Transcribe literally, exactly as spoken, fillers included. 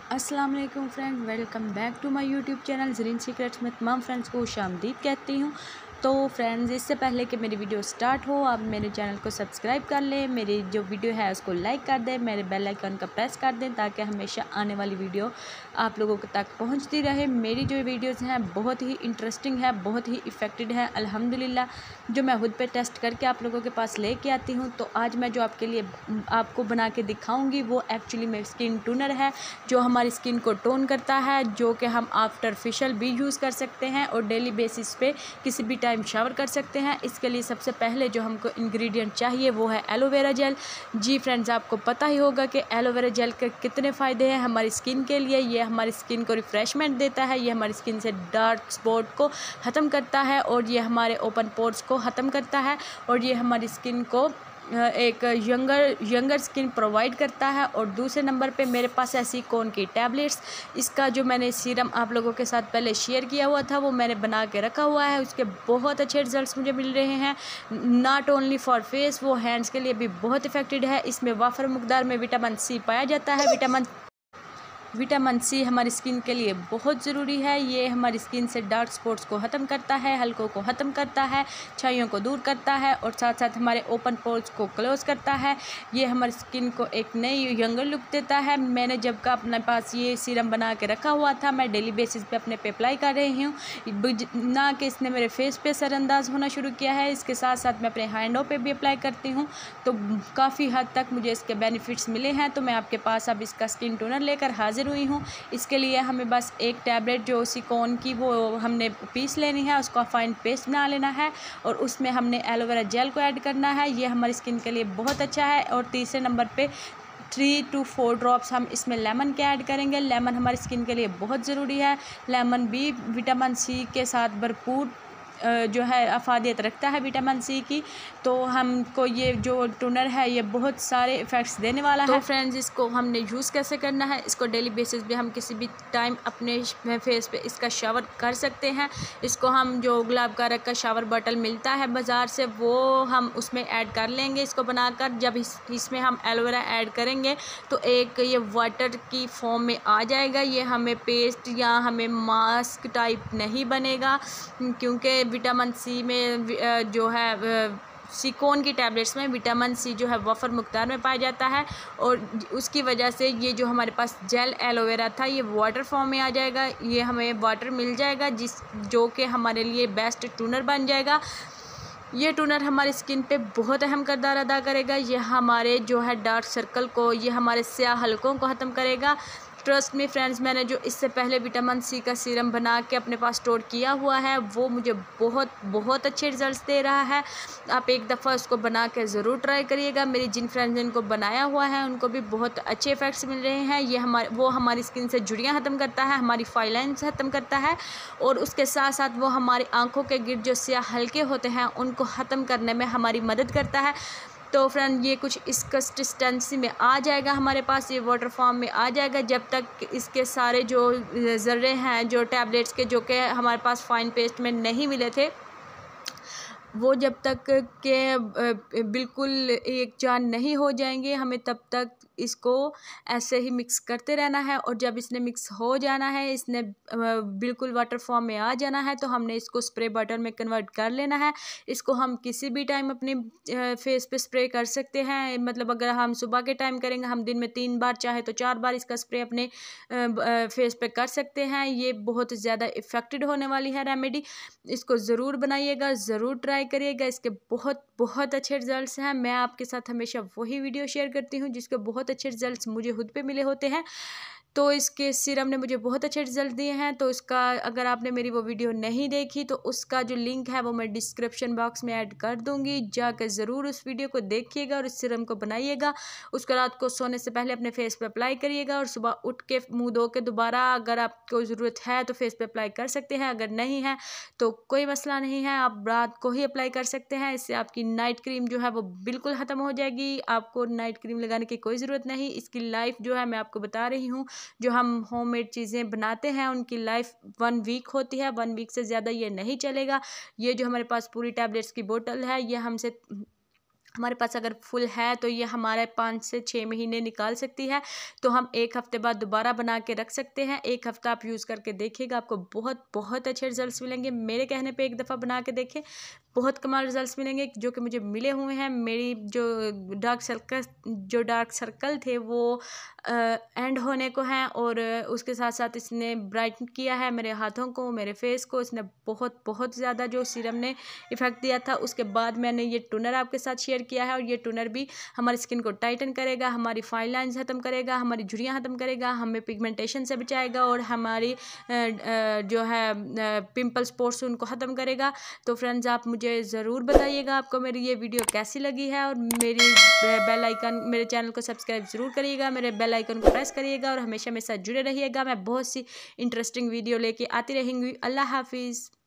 अस्सलाम वालेकुम friend, welcome back to my YouTube channel Zareen secrets में तमाम फ्रेंड्स को खुशामदीद कहती हूँ। तो फ्रेंड्स, इससे पहले कि मेरी वीडियो स्टार्ट हो, आप मेरे चैनल को सब्सक्राइब कर लें, मेरी जो वीडियो है उसको लाइक कर दें, मेरे बेल आइकन का प्रेस कर दें ताकि हमेशा आने वाली वीडियो आप लोगों तक पहुंचती रहे। मेरी जो वीडियोस हैं बहुत ही इंटरेस्टिंग है, बहुत ही इफ़ेक्टिव है अल्हम्दुलिल्लाह, जो मैं खुद पे टेस्ट करके आप लोगों के पास लेके आती हूँ। तो आज मैं जो आपके लिए आपको बना के दिखाऊँगी वो एक्चुअली में स्किन टूनर है, जो हमारी स्किन को टोन करता है, जो कि हम आफ्टर फेशियल भी यूज़ कर सकते हैं और डेली बेसिस पे किसी भी टाइम शावर कर सकते हैं। इसके लिए सबसे पहले जो हमको इंग्रेडिएंट चाहिए वो है एलोवेरा जेल। जी फ्रेंड्स, आपको पता ही होगा कि एलोवेरा जेल के कितने फ़ायदे हैं हमारी स्किन के लिए। ये हमारी स्किन को रिफ़्रेशमेंट देता है, ये हमारी स्किन से डार्क स्पॉट को ख़त्म करता है और ये हमारे ओपन पोर्स को ख़त्म करता है और ये हमारी स्किन को एक यंगर यंगर स्किन प्रोवाइड करता है। और दूसरे नंबर पे मेरे पास है सिकोन की टैबलेट्स। इसका जो मैंने सीरम आप लोगों के साथ पहले शेयर किया हुआ था वो मैंने बना के रखा हुआ है, उसके बहुत अच्छे रिजल्ट्स मुझे मिल रहे हैं। नॉट ओनली फॉर फेस, वो हैंड्स के लिए भी बहुत इफेक्टिव है। इसमें वाफर मकदार में विटामिन सी पाया जाता है। विटामिन विटामिन सी हमारी स्किन के लिए बहुत ज़रूरी है। ये हमारी स्किन से डार्क स्पॉट्स को ख़त्म करता है, हल्कों को ख़त्म करता है, छाइयों को दूर करता है और साथ साथ हमारे ओपन पोर्स को क्लोज़ करता है। ये हमारी स्किन को एक नई यंगर लुक देता है। मैंने जब का अपने पास ये सीरम बना के रखा हुआ था, मैं डेली बेसिस पे अपने पे अप्लाई कर रही हूँ, ना कि इसने मेरे फेस पे असरअंदाज होना शुरू किया है। इसके साथ साथ मैं अपने हैंडों पे भी अप्लाई करती हूँ, तो काफ़ी हद तक मुझे इसके बेनिफिट्स मिले हैं। तो मैं आपके पास अब इसका स्किन टोनर लेकर हाजिर हुई हूँ। इसके लिए हमें बस एक टैबलेट जो सिकोन की वो हमने पीस लेनी है, उसका फाइन पेस्ट बना लेना है और उसमें हमने एलोवेरा जेल को ऐड करना है। ये हमारी स्किन के लिए बहुत अच्छा है। और तीसरे नंबर पे थ्री टू फोर ड्रॉप्स हम इसमें लेमन के ऐड करेंगे। लेमन हमारी स्किन के लिए बहुत ज़रूरी है। लेमन भी विटामिन सी के साथ भरपूर जो है अफादियत रखता है विटामिन सी की। तो हमको ये जो टोनर है ये बहुत सारे इफ़ेक्ट्स देने वाला तो है। तो फ्रेंड्स, इसको हमने यूज़ कैसे करना है, इसको डेली बेसिस पे हम किसी भी टाइम अपने फेस पे इसका शावर कर सकते हैं। इसको हम जो गुलाब का रख का शावर बॉटल मिलता है बाज़ार से, वो हम उसमें ऐड कर लेंगे इसको बनाकर। जब इस इसमें हम एलोवेरा ऐड करेंगे तो एक ये वाटर की फॉर्म में आ जाएगा। ये हमें पेस्ट या हमें मास्क टाइप नहीं बनेगा, क्योंकि विटामिन सी में जो है सिकोन की टैबलेट्स में विटामिन सी जो है वफ़र मकदार में पाया जाता है और उसकी वजह से ये जो हमारे पास जेल एलोवेरा था ये वाटर फॉर्म में आ जाएगा। ये हमें वाटर मिल जाएगा जिस जो कि हमारे लिए बेस्ट टूनर बन जाएगा। ये टूनर हमारी स्किन पे बहुत अहम किरदार अदा करेगा। ये हमारे जो है डार्क सर्कल को, ये हमारे स्याह हलकों को ख़त्म करेगा। ट्रस्ट मी फ्रेंड्स, मैंने जो इससे पहले विटामिन सी का सीरम बना के अपने पास स्टोर किया हुआ है वो मुझे बहुत बहुत अच्छे रिजल्ट्स दे रहा है। आप एक दफ़ा उसको बना के ज़रूर ट्राई करिएगा। मेरी जिन फ्रेंड्स ने इनको बनाया हुआ है उनको भी बहुत अच्छे इफ़ेक्ट्स मिल रहे हैं। ये हमारे वो हमारी स्किन से झुर्रियाँ ख़त्म करता है, हमारी फाइन लाइन्स ख़त्म करता है और उसके साथ साथ वो हमारी आँखों के गिर्द जो स्याह हल्के होते हैं उनको ख़त्म करने में हमारी मदद करता है। तो फ्रेंड, ये कुछ इस कंसिस्टेंसी में आ जाएगा हमारे पास, ये वाटर फॉर्म में आ जाएगा जब तक इसके सारे जो ज़र्रे हैं जो टैबलेट्स के जो कि हमारे पास फाइन पेस्ट में नहीं मिले थे, वो जब तक के बिल्कुल एक जान नहीं हो जाएंगे, हमें तब तक इसको ऐसे ही मिक्स करते रहना है। और जब इसने मिक्स हो जाना है, इसने बिल्कुल वाटर फॉर्म में आ जाना है, तो हमने इसको स्प्रे बॉटल में कन्वर्ट कर लेना है। इसको हम किसी भी टाइम अपने फेस पे स्प्रे कर सकते हैं। मतलब अगर हम सुबह के टाइम करेंगे, हम दिन में तीन बार चाहे तो चार बार इसका स्प्रे अपने फेस पे कर सकते हैं। ये बहुत ज़्यादा इफ़ेक्टिव होने वाली है रेमेडी। इसको ज़रूर बनाइएगा, ज़रूर ट्राई करिएगा। इसके बहुत बहुत अच्छे रिजल्ट्स हैं। मैं आपके साथ हमेशा वही वीडियो शेयर करती हूँ जिसके बहुत अच्छे रिजल्ट्स मुझे खुद पे मिले होते हैं। तो इसके सीरम ने मुझे बहुत अच्छे रिजल्ट दिए हैं। तो इसका अगर आपने मेरी वो वीडियो नहीं देखी तो उसका जो लिंक है वो मैं डिस्क्रिप्शन बॉक्स में ऐड कर दूँगी, जाकर ज़रूर उस वीडियो को देखिएगा और इस सीरम को बनाइएगा। उसको रात को सोने से पहले अपने फेस पे अप्लाई करिएगा और सुबह उठ के मुँह धो के दोबारा अगर आपको ज़रूरत है तो फेस पे अप्लाई कर सकते हैं। अगर नहीं है तो कोई मसला नहीं है, आप रात को ही अप्लाई कर सकते हैं। इससे आपकी नाइट क्रीम जो है वो बिल्कुल ख़त्म हो जाएगी। आपको नाइट क्रीम लगाने की कोई ज़रूरत नहीं। इसकी लाइफ जो है मैं आपको बता रही हूँ, जो हम होममेड चीज़ें बनाते हैं उनकी लाइफ वन वीक होती है, वन वीक से ज़्यादा ये नहीं चलेगा। ये जो हमारे पास पूरी टैबलेट्स की बोतल है ये हमसे हमारे पास अगर फुल है तो ये हमारे पाँच से छः महीने निकाल सकती है। तो हम एक हफ़्ते बाद दोबारा बना के रख सकते हैं। एक हफ़्ता आप यूज़ करके देखिएगा, आपको बहुत बहुत अच्छे रिजल्ट्स मिलेंगे। मेरे कहने पे एक दफ़ा बना के देखें, बहुत कमाल रिजल्ट्स मिलेंगे जो कि मुझे मिले हुए हैं। मेरी जो डार्क सर्कल जो डार्क सर्कल थे वो एंड होने को हैं, और उसके साथ साथ इसने ब्राइटन किया है मेरे हाथों को, मेरे फेस को। इसने बहुत बहुत ज़्यादा जो सीरम ने इफ़ेक्ट दिया था। उसके बाद मैंने ये टोनर आपके साथ शेयर किया है, और ये टोनर भी हमारी स्किन को टाइटन करेगा, हमारी फाइन लाइंस ख़त्म करेगा, हमारी झुर्रियाँ ख़त्म करेगा, हमें पिगमेंटेशन से बचाएगा, और हमारी जो है पिंपल स्पॉट्स उनको ख़त्म करेगा। तो फ्रेंड्स, आप मुझे ज़रूर बताइएगा आपको मेरी ये वीडियो कैसी लगी है, और मेरी बेल आइकन मेरे चैनल को सब्सक्राइब ज़रूर करिएगा, मेरे बेल आइकन को प्रेस करिएगा, और हमेशा मेरे साथ जुड़े रहिएगा। मैं बहुत सी इंटरेस्टिंग वीडियो लेके आती रहूँगी। अल्लाह हाफिज़।